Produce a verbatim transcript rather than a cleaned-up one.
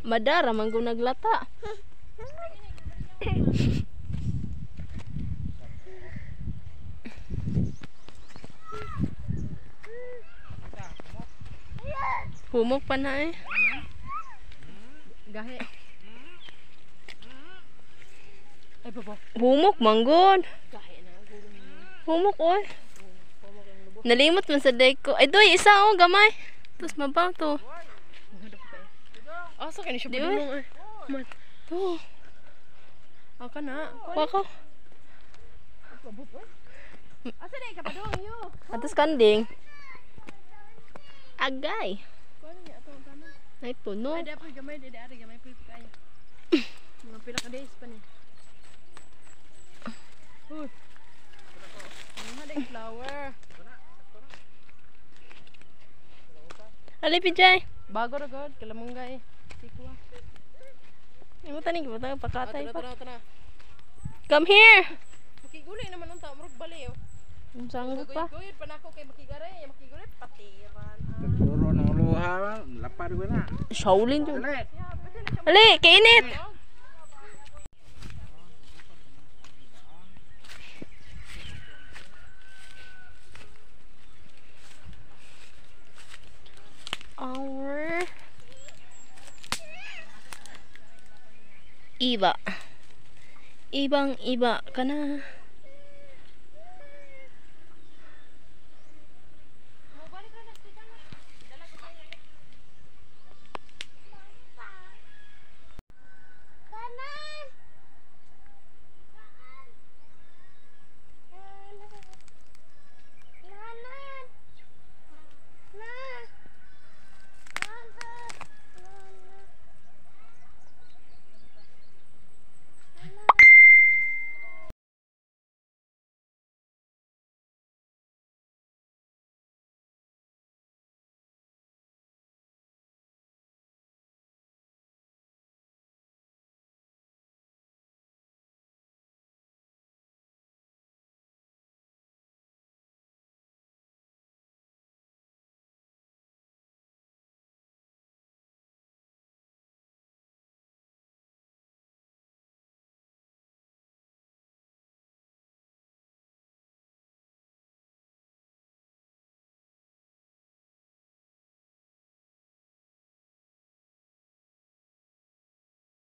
Madara man gud naglata. Humok pa na eh. Gahe. Ay babo. Humok manggod. Gahe na gulong. Humok oy. Nalimot man sa day ko. Ay doy isa oh gamay. Tapos mabaw to. Asa kani siya Di, padulong eh. Man. To. Aka na. Wako. Asa day ka padulong yo. Atas kanding. Agay. Kuan niya ato tanan. Ay puno. Ada pa gamay dede ari gamay pa kayo. Mga pila ka days pa ni. Uy. Mga day flower. Ali pijay. Bago ra god kalamunggay. Sikwa. Imo tani ko ta pakatay pa. Tara tara. Come here. Makigulay naman unta murag baliw. Sanggup pa. Goyod pa nako kay makigare, ya makigure patiran. Turo ng luha, lapar ko na. Shaolin jud. Dali. Ali, kainit. Our iba. Ibang iba ka na.